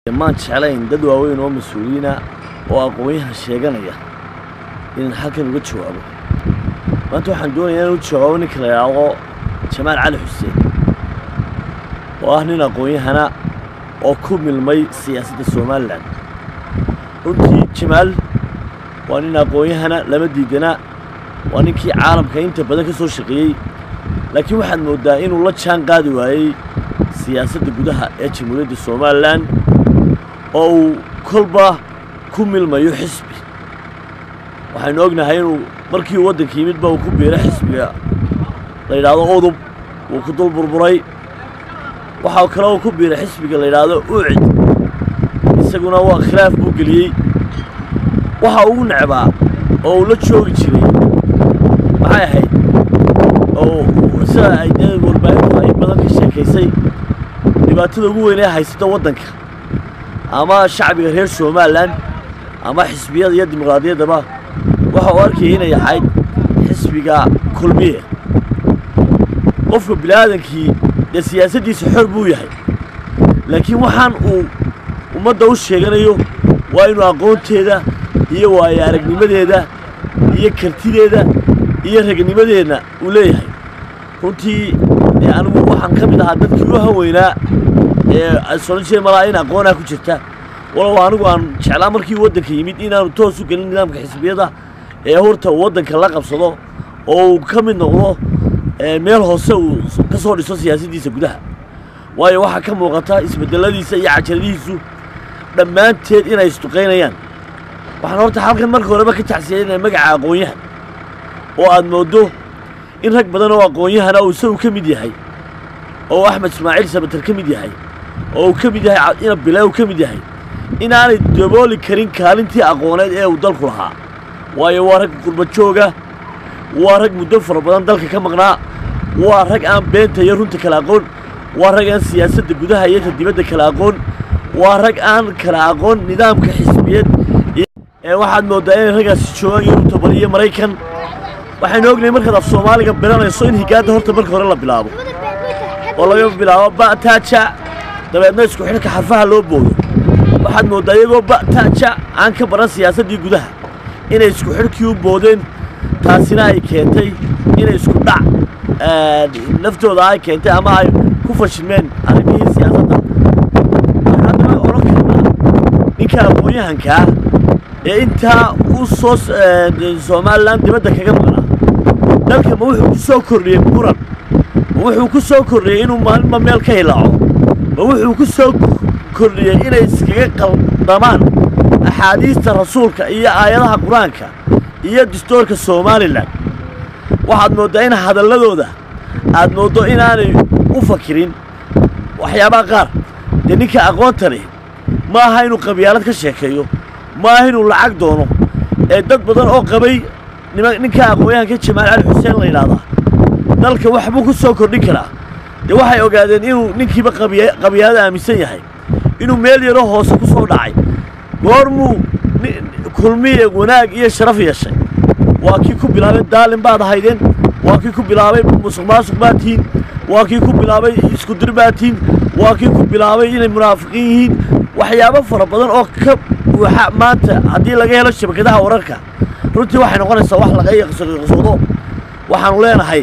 ما تشعلين دد واوين ومسؤولين وأقويها الشيغانية إن حكم وجه أبو ما أنتوا حندون يعني وجه أبو نكلا يا جمال علي حسين وأهلنا أقويها أنا وكم المي سياسة الصومال runtii Jamaal waa nin aqoonyahana lama diidana waa ninkii caalamka inta badan ka soo shaqeeyay laakiin waxaad moodaa inuu la jaan qaadi waayay siyaasadda gudaha ee Jamhuuriyadda Soomaaliland oo kolba ku milmayo xisbi waxaan ognahay inuu markii waddanka yimid baa uu ku biiray xisbiga la yiraahdo Udub uu ku dul burburay waxa kale oo ku biiray xisbiga la yiraahdo Ucid isaguna waa khilaaf buu galiyay waxa uu nacbaa oo la joogi jiray maxay ahayd oo sida ay warbaahintu ay badan ka sheekaysay dhibaatada ugu weyn ee haysata waddanka ama shacbiga reer Soomaaliland ama xisbiyada iyo dimuqraadiyadaba waxa uu arkay inay ahayd xisbiga kulmiye qofka bilaadankii ee siyaasaddiisa xor buu yahay laakiin waxaan uu ummadda u sheeganayo waa inuu aqoonteeda iyo waayo aragnimadeeda iyo kartideeda iyo ragnimadeena uu leeyahay runtii anigu waxaan ka mid ahaa dadkii u haweynaa ee soo malaa in aqoonaa ku jirta walaal anigu aan jeclaa markii waddanka yimid inaanu toos u gelin nidaamka xisbiyada ee horta waddanka la qabsado oo uu ka mid noqdo meel hoose uu ka soo dhiso siyaasaddiisa gudaha waayo waxa ka muuqata isbedeladiisa iyo cajaladiisu dhammaanteed inay isduqeynayaan waxaan horta halkan markii horeba ka taxsiyeynaa magaca aqoonyahan oo aad moodo in rag badan oo aqoonyahana uu isagu ka mid yahay oo Axmed Ismaaciil Sabatar ka mid yahay oo uu ka mid yahay ina Bilaaw ka mid yahay inaanay dabooli karin kaalintii aqooneed ee uu dalku lahaa waayo waa rag qurba jooga waa rag muddo fara badan dalka ka maqnaa waa rag aan beenta iyo runta kala aqoon waa rag aan siyaasadda gudaha iyo dibadda kala aqoon waa rag aan kala aqoon nidaamka xisbiyad ee waxaad moodaa in ragaas joogan Yurub iyo Mareykan waxaan ognahay marka af Soomaaliga bilanayso in higaada horta marka hore la bilaabo oo laga bilaabo Bataaja dabeedna isku xidhka xarfaha loo boodo waxaad moodaa iyagoo Bataaja aan ka baran siyaasaddii gudaha inay isku xidhkii u boodeen taasina ay keentay inay isku dhac naftooda ay keentay ama ay ku fashilmeen arrimihii siyaasadda ninka aqoonyahanka ee intaa u soo Soomaaliland dibadda kaga maqnaa dalka ma wuxuu ku soo kordhiyay muran ma wuxuu ku soo kordhiyay inuu maalinba meel ka hilaaco ma wuxuu ku soo kordhiyay inay iskaga qaldamaan axaadiista rasuulka iyo aayadaha quraanka iyo dastuurka Soomaaliland waxaad moodaa in hadalladooda aad moodo inaanay u fakirin waxyaabaha qaar ninka aqoonta leh ma aha inuu qabyaalad ka sheekeeyo ma aha inuu lacag doono ee dad badan oo qabay ninka aqoonyahanka Jamaal Cali Xuseen la yiraahdo dalka wax buu ku soo kordhin karaa waxay ogaadeen inuu ninkiiba qabyaalad aaminsan yahay inuu meel yaro hoose ku soo dhacay goormuu kulmiye wanaag iyo sharaf yeeshay waa kii ku bilaabay daalin baad ahaydeen waa kii ku bilaabay musuqmaasuq baatiin waa kii ku bilaabay isku dirbaatiin waa kii ku bilaabay inay munaafiqiin yihiin waxyaabo fara badan oo ka waxa maanta hadii laga helo shabakadaha wararka runtii waxay noqonaysaa wax laga yaqsado waxaanu leenahay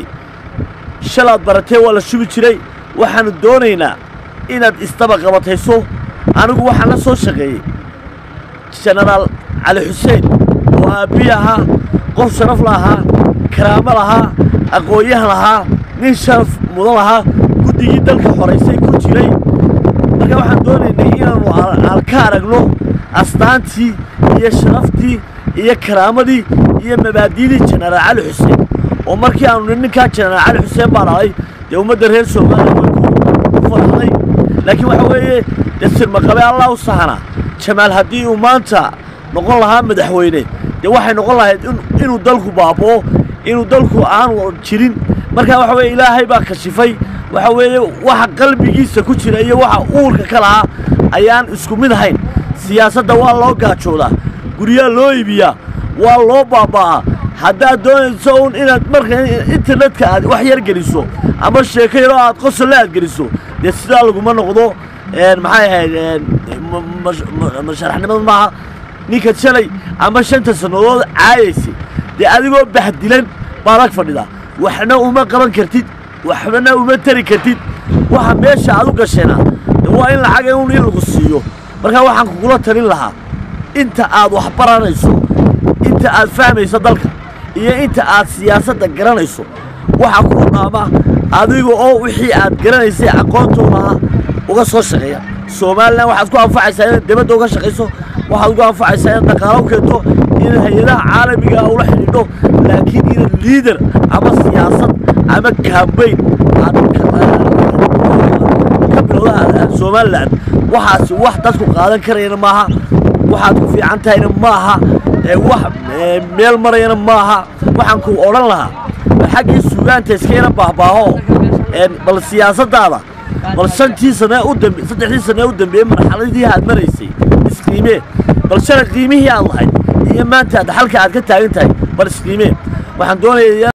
shalaad baratay wala shubi jiray waxaanu doonaynaa inaad istaba qabatayso anigu waxaan la soo shaqeeyay Generaal Cali Xuseen oo aabiyaha qof sharaf lahaa karaamo lahaa aqoonyahan lahaa nin sharaf mudan lahaa guddigii dalka xoreysay ku jiray marka waxaan doonaynaa inaanu ka aragno astaantii iyo sharaftii iyo karaamadii iyo mabaadi'dii Generaal Cali Xuseen oo markii aanu ninka Generaal Cali Xuseen baan ahay dee ummadda reer Soomaaliya way ku farxday laakiin waxa weeye dasir maqabe Allah u sahana Jamaal haddii uu maanta noqon lahaa madaxweyne dee waxay noqon lahayd inuu dalku baaboo inuu dalku aan jirin marka waxa weeye Ilaahay baa kashifay waxa weeye waxa qalbigiisa ku jira iyo waxa uurka ka lahaa ayaan isku mid ahayn siyaasadda waa loo gaajoodaa guriga loo iibiyaa waa loo baabaa haddaad doonayso inaad marka internetka aad wax yar geliso ama sheeko yar aad qosol aad geliso dee sidaa laguma noqdo maxay ahayd masharaxnimada maaha ninka shalay ama 5 sanadood caayaysi dee adigoo bahdilan baad ag fadhidaa waxna uma qaban kartid waxna uma tari kartid waxa meesha aad u gasheena waa in lacag in lagu siiyo marka waxaan kugula talin lahaa inta aad wax baranayso inta aad fahmayso dalka iyo inta aad siyaasadda garanayso waxa ku dhaama adiga oo wixii aad garanaysay aqoontooda uga soo shaqeeya Soomaaliland waxaad ku anfacaysaa in dibadda uga shaqeyso waxaad ku anfacaysaa in dhaqaalaha u keento in hay'adaha caalamiga ah ula xidhiidho laakiin in leader ama siyaasad ama campaign aad ka bilowda Soomaaliland waxaas wax dadku qaadan karayna maaha waxaad ku fiican tahayna maaha wax meel marayna maaha waxaan ku oran lahaa xaqii suugaanta iskayna baahbaaho bal siyaasaddaada bal 3 sano u dambeeyay marxaladii aad maraysay isqiimee bal sharaf qiimihii aad lahayd iyo maanta halka aad ka taagan tahay bal isqiimee waxaan doonayaa